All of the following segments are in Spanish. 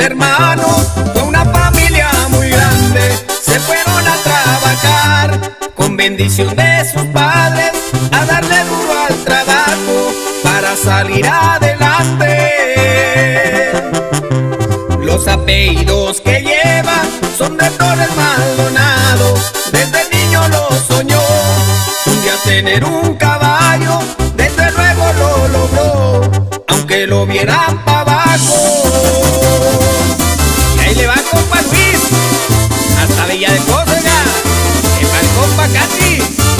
hermanos, fue una familia muy grande. Se fueron a trabajar con bendición de sus padres, a darle duro al trabajo para salir adelante. Los apellidos que llevan son de Torres Maldonado. Desde niño lo soñó, un día tener un caballo, desde luego lo logró, aunque lo vieran para abajo. Y ahí le va compa Luis, hasta Villa de Córdoba, y para el compa Cati.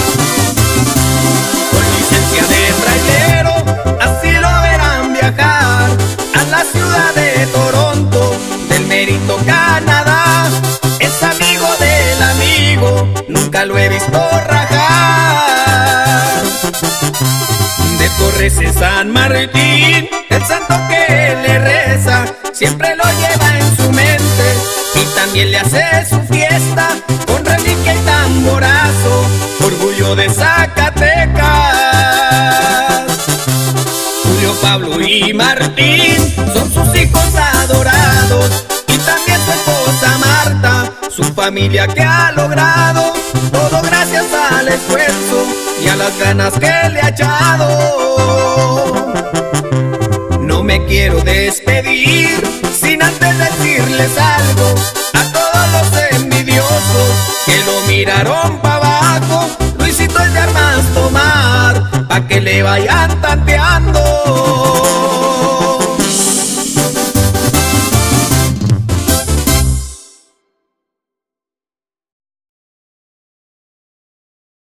Con licencia de trailero, así lo verán viajar a la ciudad de Toronto, del Mérito, Canadá. Es amigo del amigo, nunca lo he visto rajar. De Torres en San Martín, el santo que le reza, siempre lo lleva en su mente y también le hace su fiesta con reliquia y tamborazo, orgullo de Zacatecas. Julio, Pablo y Martín son sus hijos adorados, y también su esposa Marta, su familia que ha logrado todo gracias al esfuerzo y a las ganas que le ha echado. No me quiero despedir sin antes decirles algo a todos los envidiosos que lo miraron para abajo. Luisito es de armas tomar, pa' que le vayan tanteando.